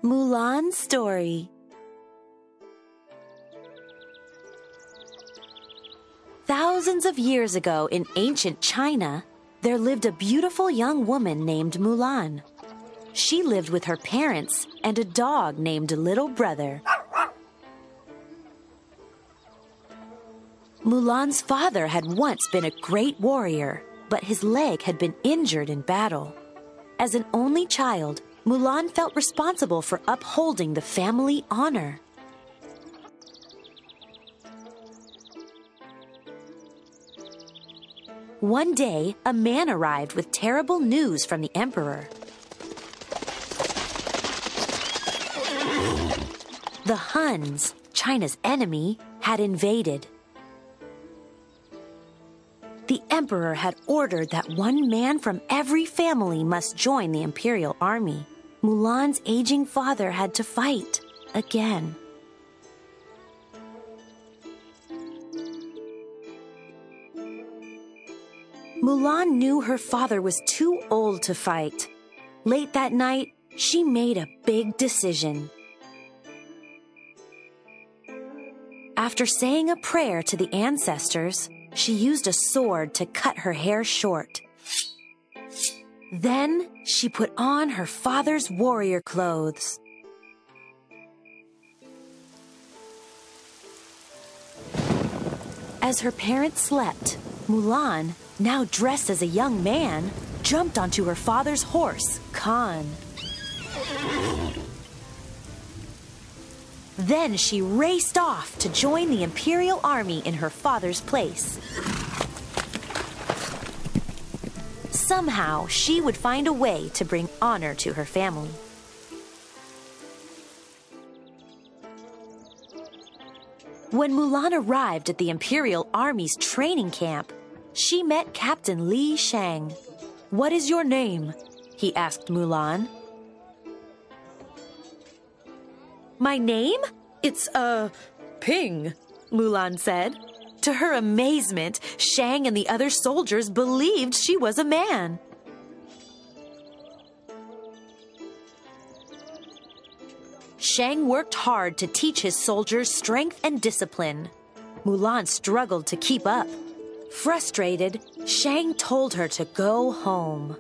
Mulan's story. Thousands of years ago in ancient China, there lived a beautiful young woman named Mulan. She lived with her parents and a dog named Little Brother. Mulan's father had once been a great warrior, but his leg had been injured in battle. As an only child, Mulan felt responsible for upholding the family honor. One day, a man arrived with terrible news from the emperor. The Huns, China's enemy, had invaded. The emperor had ordered that one man from every family must join the imperial army. Mulan's aging father had to fight again. Mulan knew her father was too old to fight. Late that night, she made a big decision. After saying a prayer to the ancestors, she used a sword to cut her hair short. Then she put on her father's warrior clothes. As her parents slept, Mulan, now dressed as a young man, jumped onto her father's horse, Khan. Then she raced off to join the imperial army in her father's place. Somehow, she would find a way to bring honor to her family. When Mulan arrived at the imperial army's training camp, she met Captain Li Shang. "What is your name?" he asked Mulan. "My name? It's, Ping," Mulan said. To her amazement, Shang and the other soldiers believed she was a man. Shang worked hard to teach his soldiers strength and discipline. Mulan struggled to keep up. Frustrated, Shang told her to go home.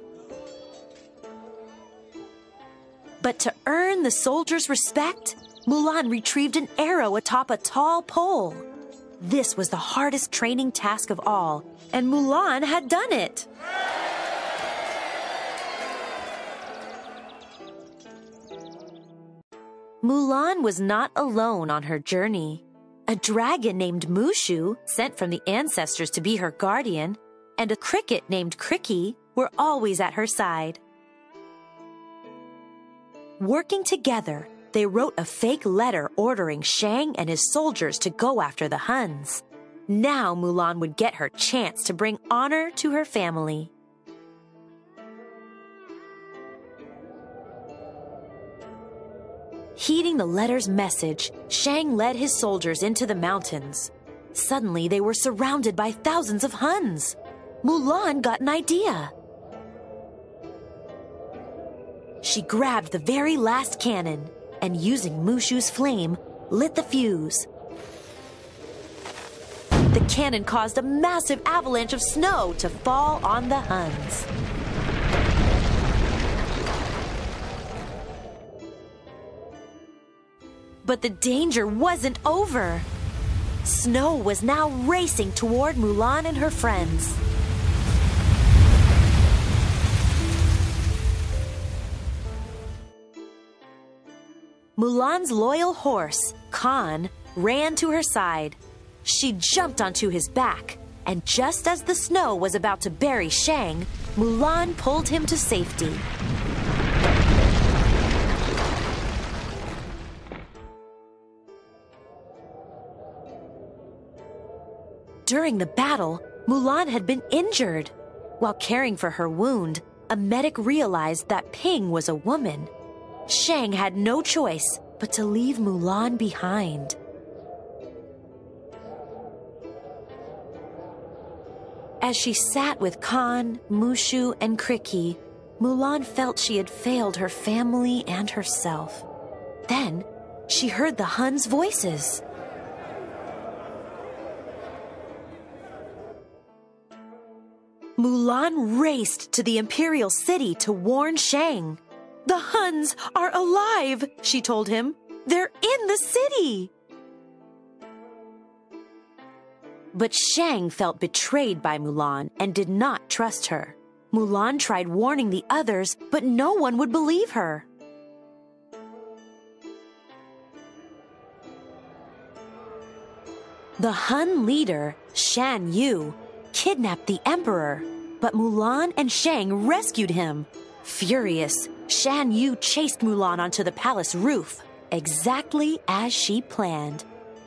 But to earn the soldiers' respect, Mulan retrieved an arrow atop a tall pole. This was the hardest training task of all, and Mulan had done it. Mulan was not alone on her journey. A dragon named Mushu, sent from the ancestors to be her guardian, and a cricket named Cricky were always at her side. Working together, they wrote a fake letter ordering Shang and his soldiers to go after the Huns. Now Mulan would get her chance to bring honor to her family. Heeding the letter's message, Shang led his soldiers into the mountains. Suddenly, they were surrounded by thousands of Huns. Mulan got an idea. She grabbed the very last cannon and, using Mushu's flame, lit the fuse. The cannon caused a massive avalanche of snow to fall on the Huns. But the danger wasn't over. Snow was now racing toward Mulan and her friends. Mulan's loyal horse, Khan, ran to her side. She jumped onto his back, and just as the snow was about to bury Shang, Mulan pulled him to safety. During the battle, Mulan had been injured. While caring for her wound, a medic realized that Ping was a woman. Shang had no choice but to leave Mulan behind. As she sat with Khan, Mushu, and Cricky, Mulan felt she had failed her family and herself. Then she heard the Huns' voices. Mulan raced to the imperial city to warn Shang. "The Huns are alive," she told him. "They're in the city." But Shang felt betrayed by Mulan and did not trust her. Mulan tried warning the others, but no one would believe her. The Hun leader, Shan Yu, kidnapped the emperor, but Mulan and Shang rescued him. Furious, Shan Yu chased Mulan onto the palace roof, exactly as she planned.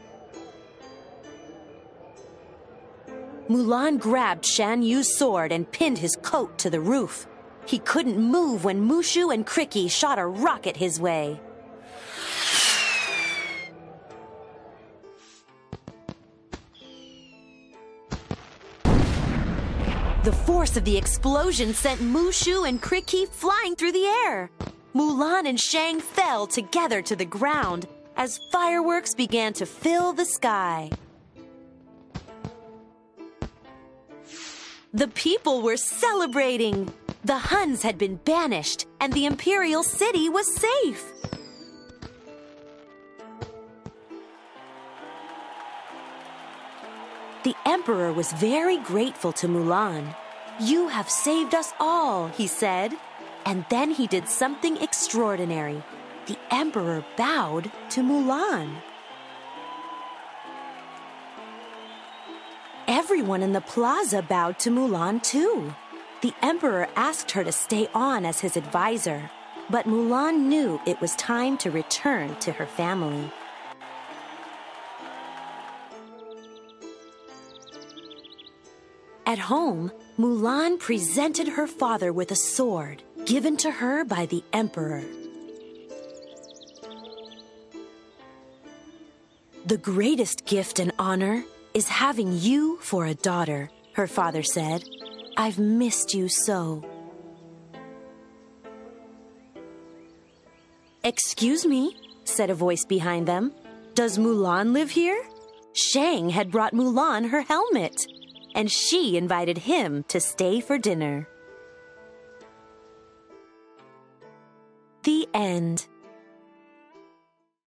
Mulan grabbed Shan Yu's sword and pinned his coat to the roof. He couldn't move when Mushu and Cricky shot a rocket his way. The force of the explosion sent Mushu and Cricky flying through the air. Mulan and Shang fell together to the ground as fireworks began to fill the sky. The people were celebrating. The Huns had been banished, and the imperial city was safe. The emperor was very grateful to Mulan. "You have saved us all," he said. And then he did something extraordinary. The emperor bowed to Mulan. Everyone in the plaza bowed to Mulan too. The emperor asked her to stay on as his advisor, but Mulan knew it was time to return to her family. At home, Mulan presented her father with a sword given to her by the emperor. "The greatest gift and honor is having you for a daughter," her father said. "I've missed you so." "Excuse me," said a voice behind them. "Does Mulan live here?" Shang had brought Mulan her helmet, and she invited him to stay for dinner. The end.